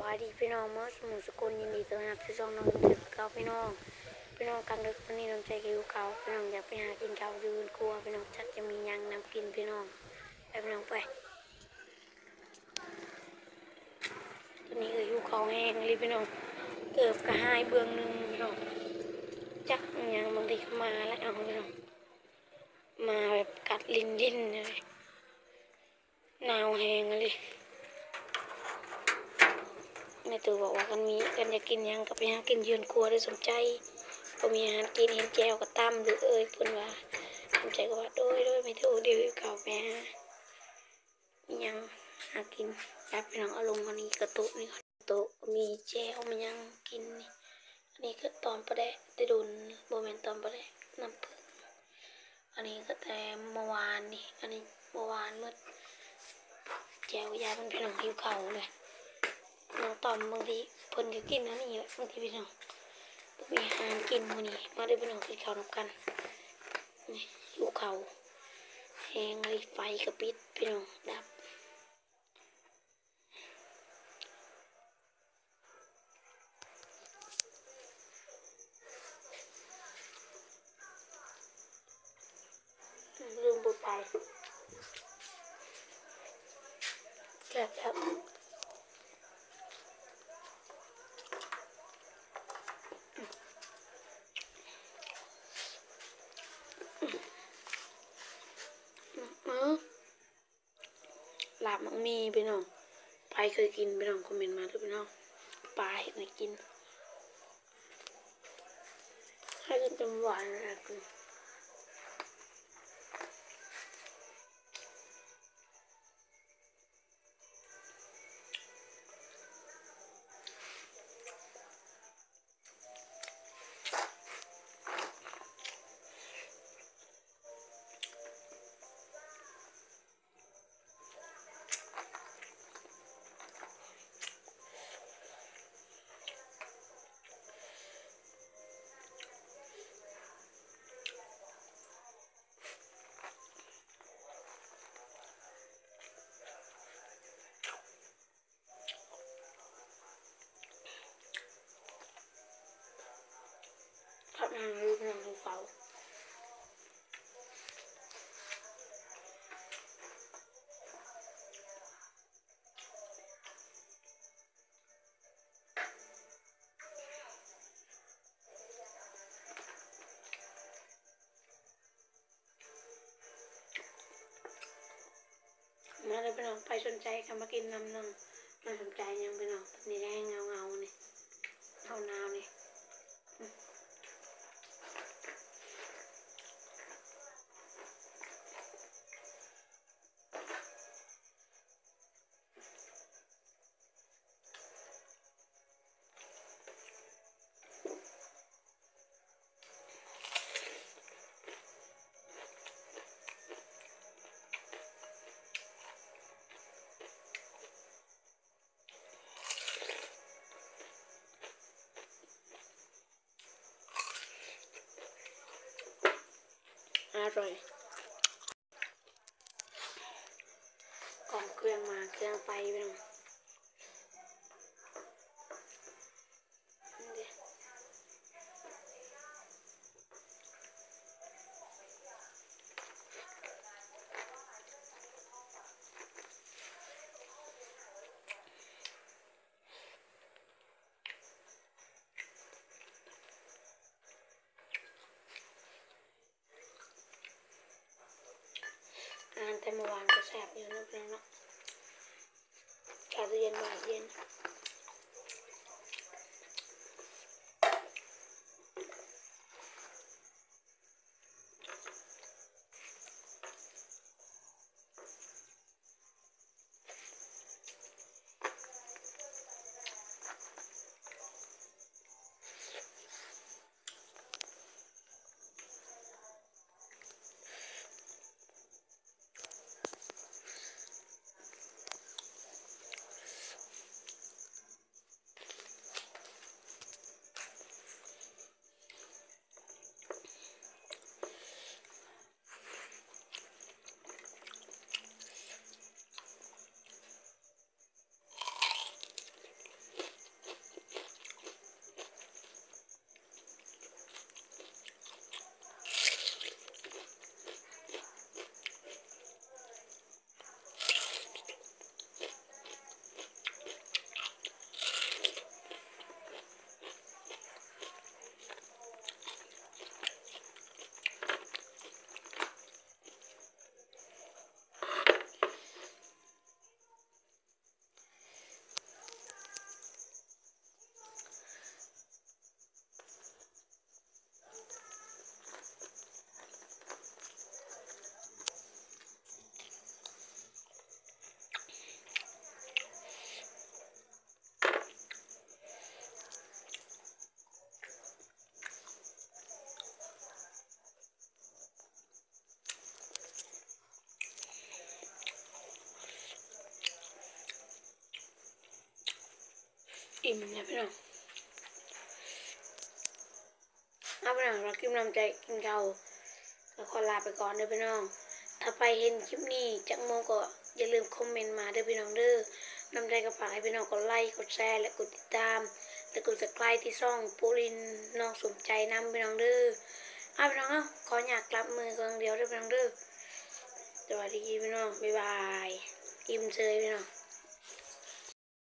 วัสดีพี่น้องเมื่อสมุนสกุลยินดีต้อนรับที่ช่องน้องเด็กเก่าพี่น้องกลางดึกวันนี้น้องใจกิวเก่าพี่น้องอยากไปหากินข้าวยืนครัวพี่น้องชักจะมียังนำกินพี่น้องไปพี่น้องไปตอนนี้ก็อยู่เขาแห้งเลยพี่น้องเกือบกระหายเบื้องหนึ่งพี่น้องจักยังบางทีมาแล้วเอาพี่น้องมาแบบกัดลิ้นเลยหนาวแห้งเลยแม่ตู่บอกว่ากันจะกินยังกับไปหากินยืนครัวได้สนใจก็มีอาหารกินเห็นแจวกับตั้มหรือเพิ่นว่าสนใจก็ว่าโดยไม่ถูกเดี๋ยวเขาไปหายังหากินจับไปน้องเอาลงอันนี้กระตุกนี่ก่อนโต๊ะมีแจวมันยังกินนี่อันนี้ก็ตอนประเดะได้ดุนโมเมนต์ตอนประเดะน้ำผึ้งอันนี้ก็แต่เมื่อวานนี่อันนี้เมื่อวานเมื่อแจวยามันพี่น้องหิวเข่าเลยน้องตอมบางทีเพิ่นก็กินอันนี้แหละบางทีพี่น้องมีอาหารกินมื้อนี้มาได้พี่น้องกินข้าวนำกันนี่หิวเข่าแห้งเลยไฟกระปิดพี่น้องดับลืมบุดไปครับลาบมังมีพี่น้องไปเคยกินพี่น้องคอมเมนต์มาด้วยพี่น้องปลาเห็นไหมกินให้กินจนหวานเลยกินขับทางรูปน้องดูเขามาเลยพี่น้องไปสนใจกันมากินน้ำนึงมาสนใจยังพี่น้องนี่แดงเงานี่เท่าน้ำนี่อร่อยกล่องเครื่องมาเครื่องไฟไปหน่อยแต่เมื่อวานก็แซ่บอยู่นะพี่น้องเนาะชาเย็นหวานเย็นอิ่มนะพี่น้องเอาพี่น้องเรากินน้ำใจกินข้าวก็ขอลาไปก่อนเด้อพี่น้องถ้าไปเห็นคลิปนี้จักโมก็อย่าลืมคอมเมนต์มาเด้อพี่น้องเด้อน้ำใจก็ฝากให้พี่น้องกดไลค์กดแชร์และกดติดตามและกดซับสไครต์ที่ช่องปูรินน้องสมใจนำพี่น้องเด้อเอาพี่น้องเอาขออยากกลับมือคนเดียวเด้อพี่น้องเด้อสวัสดีพี่น้องบ๊ายบายอิ่มเจยพี่น้อง